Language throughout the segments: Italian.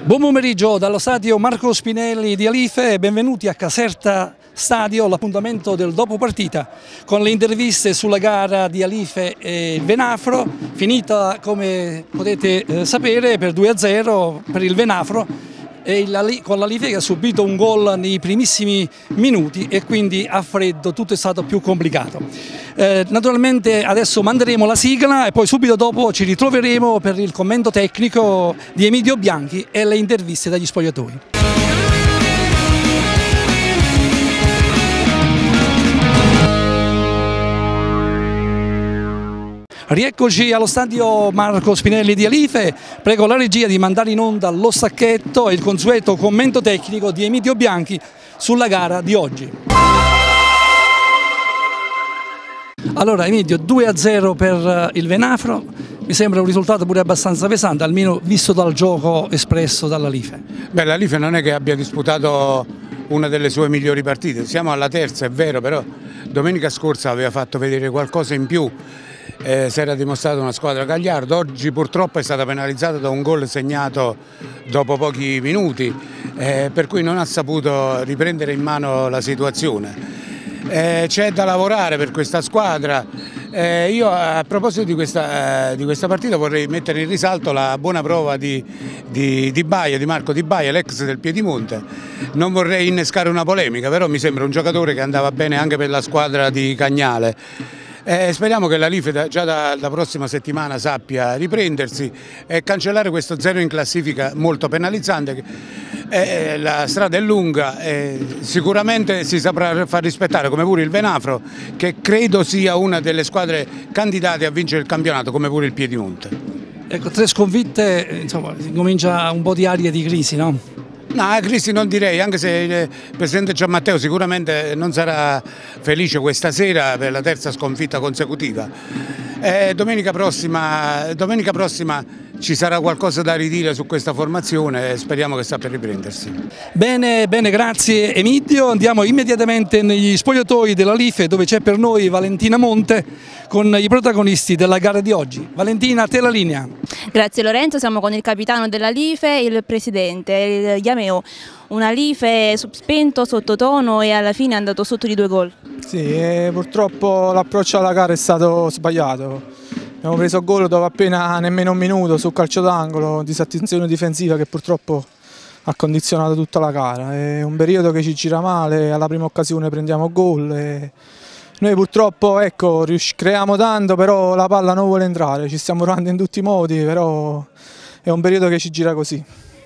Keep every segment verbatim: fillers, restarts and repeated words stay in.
Buon pomeriggio dallo stadio Marco Spinelli di Alife e benvenuti a Caserta Stadio, l'appuntamento del dopo partita con le interviste sulla gara di Alife e il Venafro, finita come potete eh, sapere per due a zero per il Venafro, e il, con l'Alife che ha subito un gol nei primissimi minuti e quindi a freddo tutto è stato più complicato. Eh, naturalmente adesso manderemo la sigla e poi subito dopo ci ritroveremo per il commento tecnico di Emidio Bianchi e le interviste dagli spogliatoi. Rieccoci allo stadio Marco Spinelli di Alife, prego la regia di mandare in onda lo stacchetto e il consueto commento tecnico di Emidio Bianchi sulla gara di oggi. Allora Emidio, due a zero per il Venafro, mi sembra un risultato pure abbastanza pesante, almeno visto dal gioco espresso dall'Alife. Beh, l'Alife non è che abbia disputato una delle sue migliori partite, siamo alla terza, è vero, però domenica scorsa aveva fatto vedere qualcosa in più. Eh, si era dimostrata una squadra gagliarda, oggi purtroppo è stata penalizzata da un gol segnato dopo pochi minuti, eh, per cui non ha saputo riprendere in mano la situazione. Eh, c'è da lavorare per questa squadra. Eh, io a proposito di questa, eh, di questa partita vorrei mettere in risalto la buona prova di, di, di Baia, di Marco Di Baia, l'ex del Piedimonte. Non vorrei innescare una polemica, però mi sembra un giocatore che andava bene anche per la squadra di Cagnale. Eh, speriamo che l'Alife già dalla prossima settimana sappia riprendersi e cancellare questo zero in classifica molto penalizzante. Eh, la strada è lunga e sicuramente si saprà far rispettare, come pure il Venafro, che credo sia una delle squadre candidate a vincere il campionato, come pure il Piedimonte. Ecco, tre sconfitte, insomma, comincia un po' di aria di crisi, no? No, a crisi non direi, anche se il presidente Gianmatteo sicuramente non sarà felice questa sera per la terza sconfitta consecutiva. Eh, domenica prossima, domenica prossima ci sarà qualcosa da ridire su questa formazione e speriamo che sappia riprendersi. Bene, bene, grazie Emidio. Andiamo immediatamente negli spogliatoi dell'Alife dove c'è per noi Valentina Monte con i protagonisti della gara di oggi. Valentina, a te la linea. Grazie Lorenzo, siamo con il capitano dell'Alife, il presidente, il Yameo. Un Alife spento, sottotono e alla fine è andato sotto di due gol. Sì, e purtroppo l'approccio alla gara è stato sbagliato. Abbiamo preso gol dopo appena nemmeno un minuto su calcio d'angolo, disattenzione difensiva che purtroppo ha condizionato tutta la gara. È un periodo che ci gira male, alla prima occasione prendiamo gol. E noi purtroppo ecco, creiamo tanto, però la palla non vuole entrare, ci stiamo provando in tutti i modi, però è un periodo che ci gira così.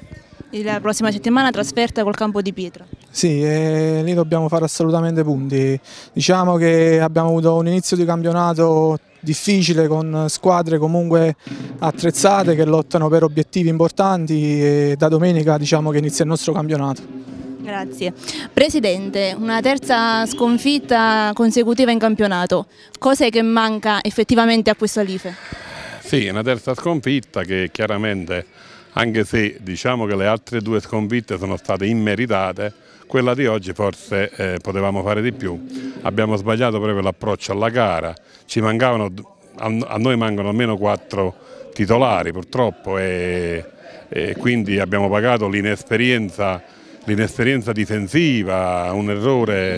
La prossima settimana trasferta col Campo di Pietra. Sì, e lì dobbiamo fare assolutamente punti. Diciamo che abbiamo avuto un inizio di campionato difficile con squadre comunque attrezzate che lottano per obiettivi importanti e da domenica diciamo che inizia il nostro campionato. Grazie. Presidente, una terza sconfitta consecutiva in campionato, cos'è che manca effettivamente a questo Alife? Sì, una terza sconfitta che chiaramente, anche se diciamo che le altre due sconfitte sono state immeritate, quella di oggi forse eh, potevamo fare di più. Abbiamo sbagliato proprio l'approccio alla gara, ci mancavano, a noi mancano almeno quattro titolari purtroppo e, e quindi abbiamo pagato l'inesperienza l'inesperienza difensiva, un errore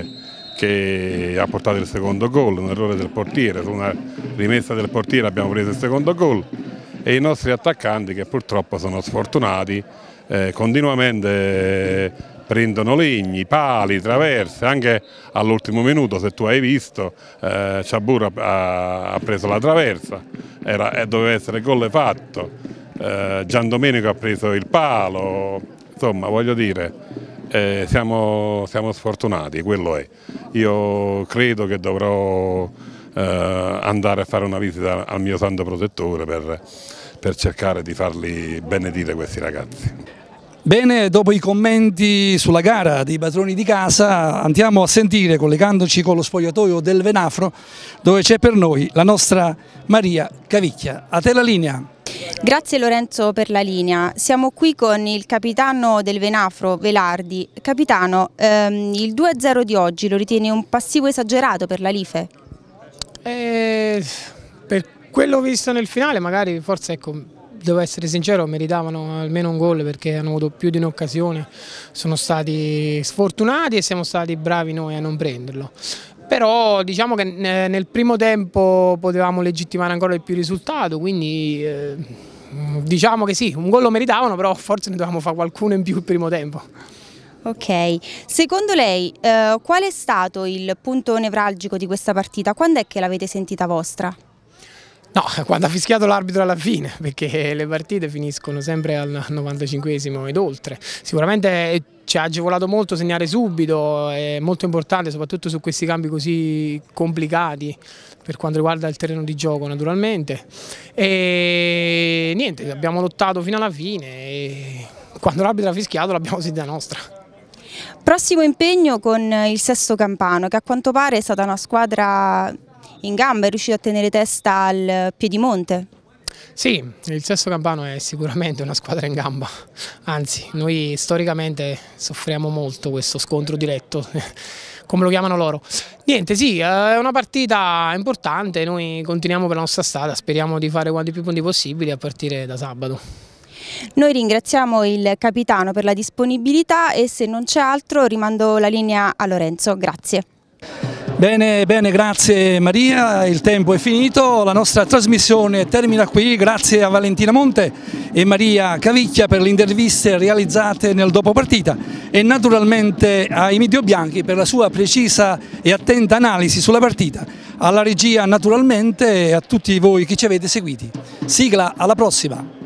che ha portato il secondo gol, un errore del portiere, su una rimessa del portiere abbiamo preso il secondo gol e i nostri attaccanti che purtroppo sono sfortunati, eh, continuamente eh, prendono legni, pali, traverse, anche all'ultimo minuto se tu hai visto eh, Ciabura ha, ha preso la traversa, era, eh, doveva essere gol fatto, eh, Giandomenico ha preso il palo, insomma voglio dire eh, siamo, siamo sfortunati, quello è. Io credo che dovrò eh, andare a fare una visita al mio santo protettore per, per cercare di farli benedire questi ragazzi. Bene, dopo i commenti sulla gara dei padroni di casa andiamo a sentire, collegandoci con lo spogliatoio del Venafro, dove c'è per noi la nostra Maria Cavicchia. A te la linea. Grazie Lorenzo per la linea. Siamo qui con il capitano del Venafro, Velardi. Capitano, ehm, il due a zero di oggi lo ritieni un passivo esagerato per l'Alife? Eh, per quello visto nel finale magari forse ecco, devo essere sincero, meritavano almeno un gol perché hanno avuto più di un'occasione, sono stati sfortunati e siamo stati bravi noi a non prenderlo. Però diciamo che nel primo tempo potevamo legittimare ancora di più il risultato, quindi eh, diciamo che sì, un gol lo meritavano, però forse ne dovevamo fare qualcuno in più il primo tempo. Ok, secondo lei eh, qual è stato il punto nevralgico di questa partita? Quando è che l'avete sentita vostra? No, quando ha fischiato l'arbitro alla fine, perché le partite finiscono sempre al novantacinquesimo ed oltre. Sicuramente ci ha agevolato molto segnare subito, è molto importante soprattutto su questi cambi così complicati per quanto riguarda il terreno di gioco naturalmente. E niente, abbiamo lottato fino alla fine e quando l'arbitro ha fischiato l'abbiamo sentita nostra. Prossimo impegno con il Sesto Campano, che a quanto pare è stata una squadra in gamba, è riuscito a tenere testa al Piedimonte. Sì, il Sesto Campano è sicuramente una squadra in gamba, anzi noi storicamente soffriamo molto questo scontro diretto, come lo chiamano loro. Niente, sì, è una partita importante, noi continuiamo per la nostra strada, speriamo di fare quanti più punti possibili a partire da sabato. Noi ringraziamo il capitano per la disponibilità e se non c'è altro rimando la linea a Lorenzo, grazie. Bene, bene, grazie Maria, il tempo è finito, la nostra trasmissione termina qui, grazie a Valentina Monte e Maria Cavicchia per le interviste realizzate nel dopo partita e naturalmente a Emidio Bianchi per la sua precisa e attenta analisi sulla partita, alla regia naturalmente e a tutti voi che ci avete seguiti. Sigla, alla prossima!